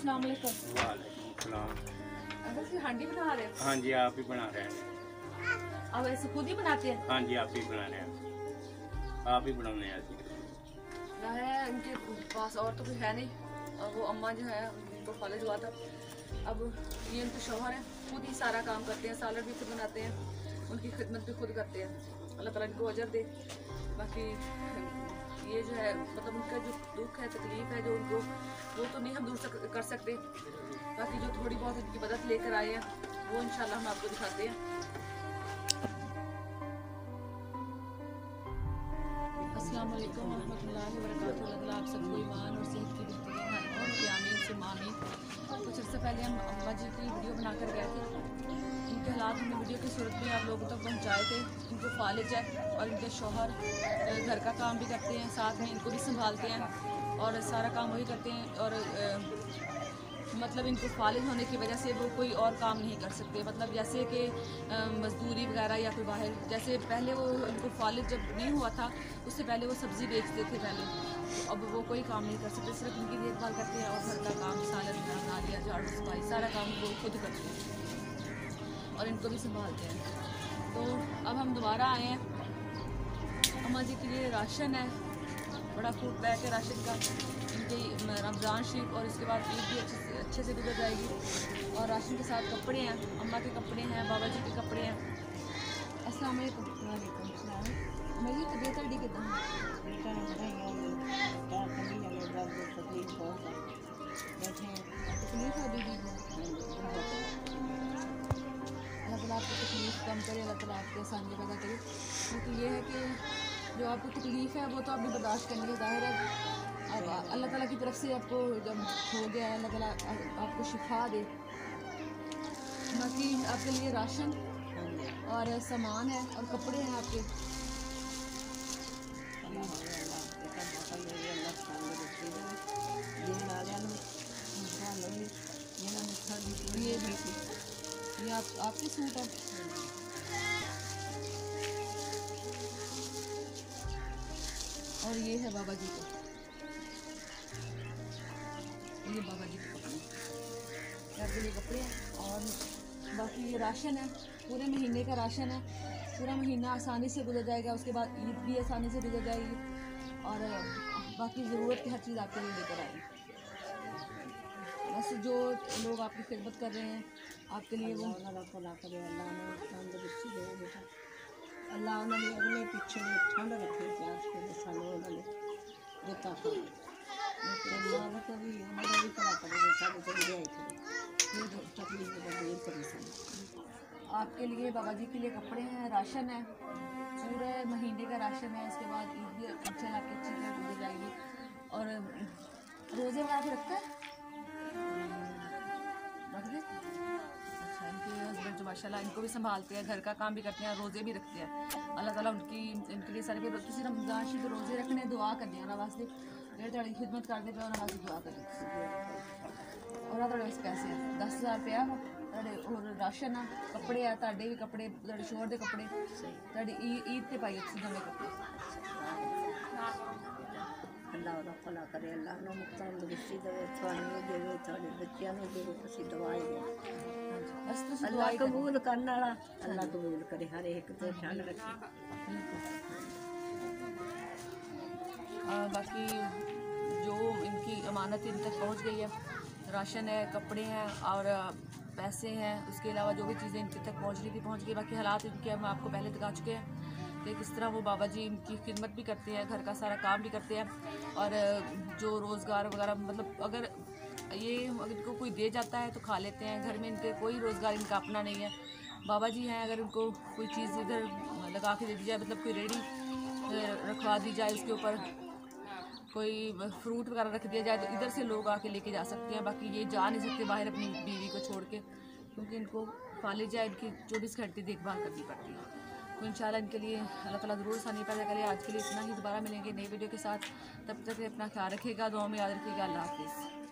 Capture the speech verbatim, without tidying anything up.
अस्सलाम वालेकुम। वालेकुम सलाम। ऐसे हांडी बना रहे हो? हाँ जी, आप ही बना रहे हैं। आप ऐसे खुद ही बनाते हैं? हाँ जी, आप ही बना रहे हैं, आप ही बनाने हैं जी। है इनके पास और तो कोई है नहीं, और वो अम्मा जो है उनको कॉलेज हुआ था। अब ये उनके शौहर हैं, खुद ही सारा काम करते हैं, सालन भी खुद बनाते हैं, उनकी खिदमत भी खुद करते हैं। अल्लाह ताला इनको अजर दे। बाकी ये जो है मतलब उनका जो दुख है, तकलीफ़ है जो उनको, वो तो नहीं हम दूर सक, कर सकते। बाकी जो थोड़ी बहुत उनकी मदद लेकर आए हैं वो इंशाल्लाह हम आपको दिखाते हैं। अस्सलाम वालेकुम रहमतुल्लाहि व बरकातुहू। अल्लाह आप सबको ईमान और सेहत की बेहतरीन और आमीन से आमीन। कुछ अर्से पहले हम अम्मा जी की वीडियो बनाकर गए थे। इनके हालात हमने वीडियो की सूरत में आप लोगों तक पहुंचाए थे। इनको फालिज है और इनके शौहर घर का काम भी करते हैं, साथ में इनको भी संभालते हैं और सारा काम वही करते हैं। और आ, मतलब इनको फालिज होने की वजह से वो कोई और काम नहीं कर सकते। मतलब जैसे कि मजदूरी वगैरह या कोई बाहर, जैसे पहले वो इनको फालिज जब नहीं हुआ था उससे पहले वो सब्ज़ी बेचते थे पहले, तो अब वो कोई काम नहीं कर सकते, सिर्फ इनकी देखभाल करते हैं और घर का काम, सालन नालिया झाड़ू सफाई सारा काम वो खुद करते हैं और इनको भी संभालते हैं। तो अब हम दोबारा आए हैं। अम्मा जी के लिए राशन है, बड़ा फूड पैक है राशन का। इनके रमज़ान शरीफ और इसके बाद ईद भी अच्छे से अच्छे से गुजर जाएगी। और राशन के साथ कपड़े हैं, अम्मा के कपड़े हैं, बाबा जी के कपड़े हैं। अस्सलाम वालेकुम। वालेकुम सलाम। मेरी तबीयत अड्डी कितना है? तकलीफ है दीदी को? अल्लाह ताला आपकी तकलीफ़ कम करे, अल्लाह ताला आपके आसानी पैदा करे। क्योंकि ये है कि जो आपको तकलीफ़ है वो तो आपने बर्दाश्त करनी है, ज़ाहिर है। अब अल्लाह ताला की तरफ से आपको जब हो गया है, अल्लाह ताला आपको शिफा दे। बाकी आपके लिए राशन और सामान है और कपड़े हैं आपके। ये ये आप आपके सूट है। और ये है बाबा जी का, ये बाबा जी के कपड़े, आपके लिए कपड़े हैं। और बाकी ये राशन है, पूरे महीने का राशन है। पूरा महीना आसानी से गुजर जाएगा, उसके बाद ईद भी आसानी से गुजर जाएगी और बाकी ज़रूरत की हर चीज़ आपके लिए लेकर आएगी। बस जो लोग आपकी खिदमत कर रहे हैं आपके लिए, वो अल्लाह उन्होंने अगले पीछे ठंड रखे प्याज के मसाले उन्होंने देता था कभी उन्होंने भी करा करेंगे सारे चल गए थे तकलीफ दूर परेशानी। आपके लिए बाबा जी के लिए कपड़े हैं, राशन है, पूरे महीने का राशन है। इसके बाद ईद भी अच्छे ला के अच्छी तरह गुजर जाएगी। और रोज़े वगैरह भी रखता है, रख दे। अच्छा, इनके हस्बैंड जो माशाल्लाह इनको भी संभालते हैं, घर का काम भी करते हैं, रोज़े भी रखते हैं। अल्लाह ताला उनकी इनके लिए सारे भी तुम रमज़ान शरीफ रोज़े रखने दुआ करनी है वास्ते, जेह्ड़े तुहाड़ी खिदमत करते पे उन्होंने वास्ते दुआ करनी। और तुहाड़े पास पैसे हैं दस हज़ार रुपया वा, और राशन आ, कपड़े आ, तुहाडे भी कपड़े, तुहाडे शोहर दे कपड़े, तुहाडी ईद ते पाई अच्छे नमें कपड़े। अल्लाह दा भला करे, अल्लाह नूं तंदुरुस्ती देवे, तुहानूं देवे, तुहाडे बच्चिआं नूं देवे, असीं दुआए दे। अल्लाह कबूल करने वाला, अल्लाह कबूल करे, हर एक ते ठंड रखे। बाकी जो इनकी अमानत इन तक पहुँच गई है, राशन है, कपड़े हैं और पैसे हैं, उसके अलावा जो भी चीज़ें इनके तक पहुँच रही थी पहुँच गई। बाकी हालात इनके हम आपको पहले दिखा चुके हैं कि किस तरह वो बाबा जी इनकी खिदमत भी करते हैं, घर का सारा काम भी करते हैं। और जो रोज़गार वगैरह मतलब अगर ये अगर इनको कोई दे जाता है तो खा लेते हैं, घर में इनके कोई रोज़गार इनका अपना नहीं है। बाबा जी हैं, अगर इनको कोई चीज़ इधर लगा के दे दी जाए, मतलब कोई रेडी रखवा दी जाए, उसके ऊपर कोई फ्रूट वगैरह रख दिया जाए तो इधर से लोग आके लेके जा सकते हैं। बाकी ये जा नहीं सकते बाहर अपनी बीवी को छोड़ के, क्योंकि इनको फालिज है, इनकी चौबीस घंटे देखभाल करनी पड़ती है। तो इंशाल्लाह इनके लिए अल्लाह ताला ज़रूर आसानी पैदा करे। आज के लिए इतना ही, दोबारा मिलेंगे नई वीडियो के साथ, तब तक अपना ख्याल रखिएगा, दुआ में याद रखिएगा। अल्लाह हाफिज़।